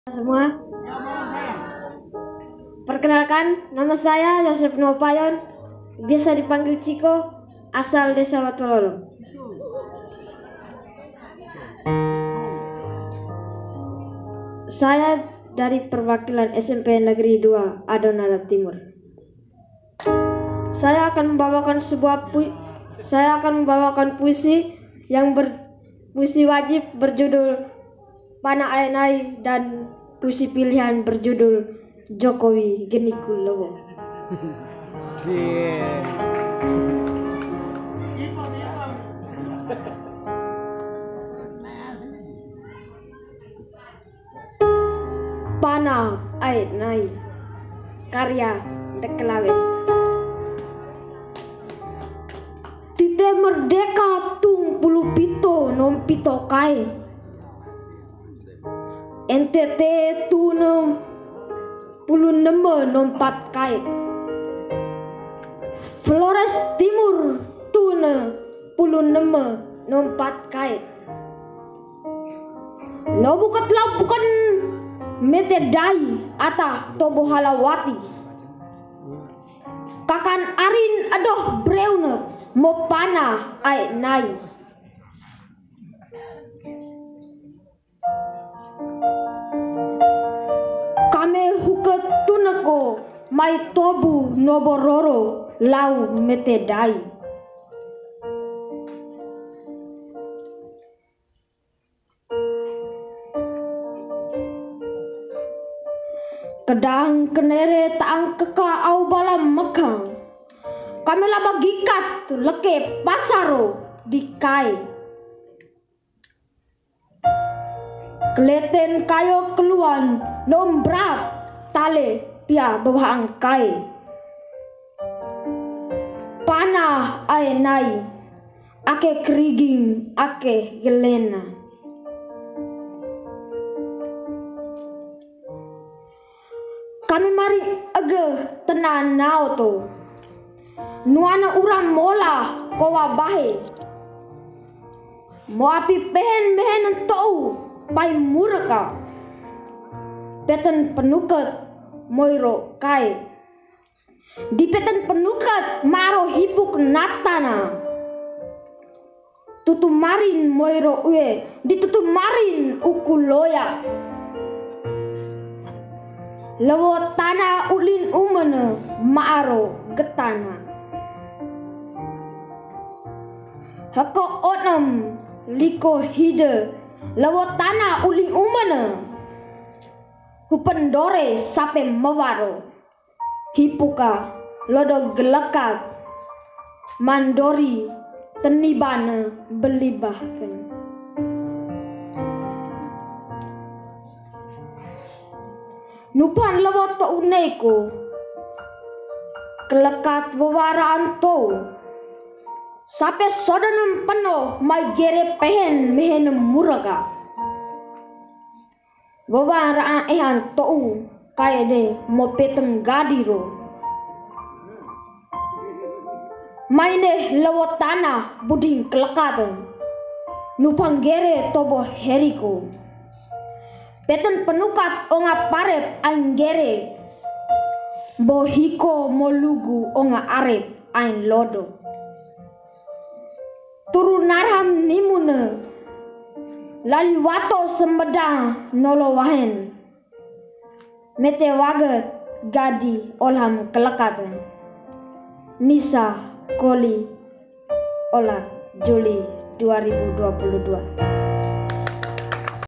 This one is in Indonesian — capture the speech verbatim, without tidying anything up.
Semua, perkenalkan, nama saya Yosef Nopayon, biasa dipanggil Ciko, asal desa Watololo. Saya dari perwakilan S M P Negeri dua Adonara Timur. Saya akan membawakan sebuah pu saya akan membawakan puisi yang berpuisi wajib berjudul Pana Aenai dan puisi pilihan berjudul Jokowi Geniku Lowo. Pana Aenai, karya Deklawes. Tite merdeka tung puluh pito nom pito kai. N T T tu enam puluh enam nompat kai. Flores Timur tu enam puluh enam nompat kai. No bukan bukan metedai atah tobo halawati. Kakan arin adoh breune mo pana ai nai. Tunako mai tobu nobororo lau metedai. Kedang kenere taang keka au balam mekang. Kami laba gikat leke pasaro di kai. Keleten kayo keluan nombrap tale pia bawah angkai. Panah aenai ake keriging ake gelena. Kami mari age tenan nao to nuana uram mola kowa bahe mo api pehen mehen tou pai muraka peten penuket moiro kai. Di peten penuket maro hipuk natana. Tutu marin moiro ue di tutu marin uku loya. Lewo tanah ulin umene maro getana. Hako onem liko hide lewo tanah ulin umene hupendore sape mawaro. Hipuka lodo gelekat mandori tenibana belibahkan. Nupan lewo to uneko kelekat wawaraan to sape sodanem penuh mai gere pehen mehenem muraga. Wawaraan ehan tou kaya de mo peteng gadiro. Maine lewo tanah buding kelekatan. Nupang gere tobo heriko. Peten penukat onga parep ain gere. Bohiko molugu onga arep ain lodo. Turun narham nimune lali wato sembedang nolo wahen. Mete waget gadi olham kelekatan. Nisa Koli Olah Juli dua ribu dua puluh dua.